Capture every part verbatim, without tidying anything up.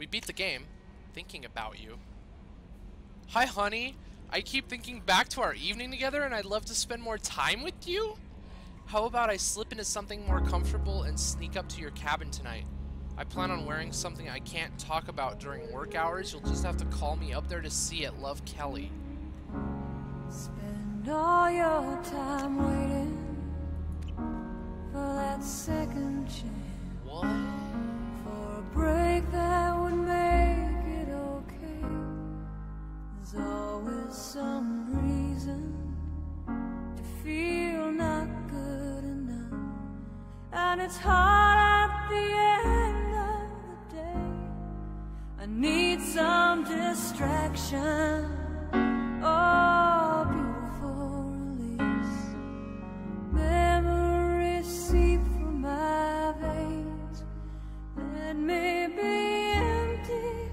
We beat the game. Thinking about you. Hi, honey. I keep thinking back to our evening together and I'd love to spend more time with you. How about I slip into something more comfortable and sneak up to your cabin tonight? I plan on wearing something I can't talk about during work hours. You'll just have to call me up there to see it. Love, Kelly. Spend all your time waiting for that second chance. What? For a break that would make it okay. There's always some reason to feel not good enough, and it's hard at the end of the day. I need some distraction. Oh, beautiful release. Memories seep from my veins. Let me be empty.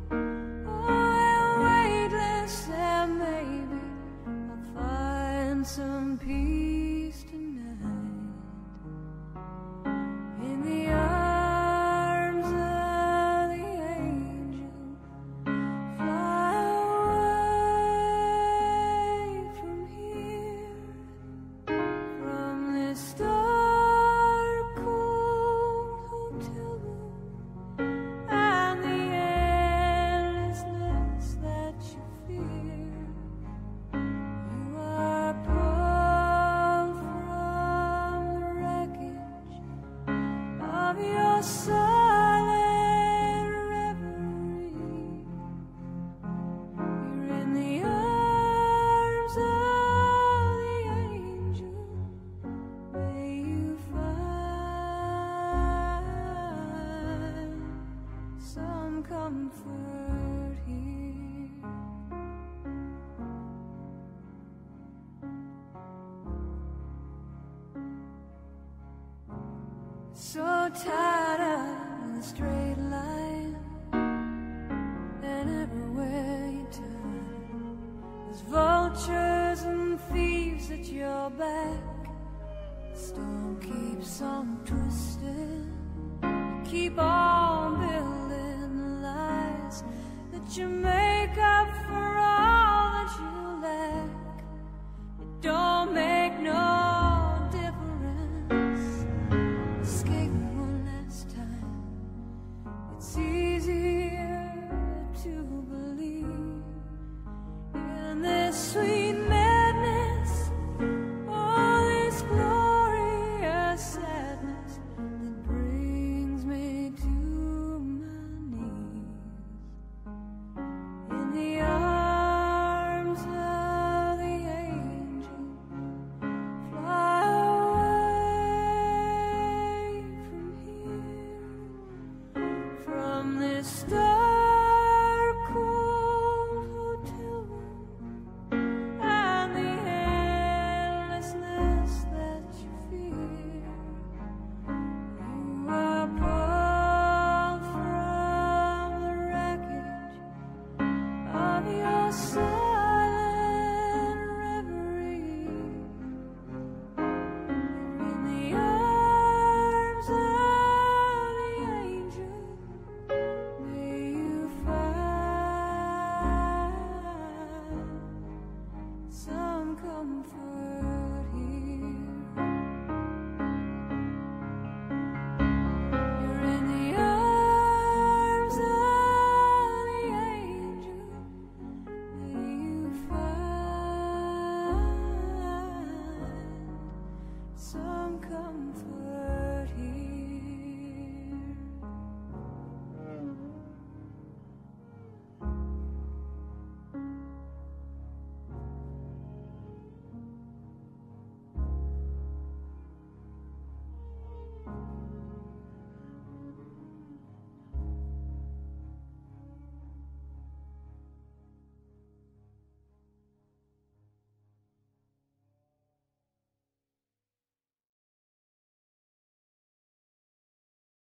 Oh, weightless, and maybe I'll find some peace tonight. In the arms of the angel, fly away from here, from this dark, cold hotel room, and the endlessness that you fear. You are pulled from the wreckage of your silent reverie. You're in the arms of the angel. May you find some comfort here. So tired of the straight line, and everywhere you turn, there's vultures and thieves at your back. The storm keeps on twisting. You keep on building the lies that you make up for all that you lack. It don't make no difference. Escape one last time. It's easier to believe in this sweet madness, all this glorious sadness that brings me to my knees. In the arms of the angel, fly away from here, from this dark, cold hotel room, and the endlessness that you fear. You are pulled from the wreckage of your silent reverie. You're in the arms of the angel. May you find some comfort here. You're in the arms of the angel. May you find some comfort.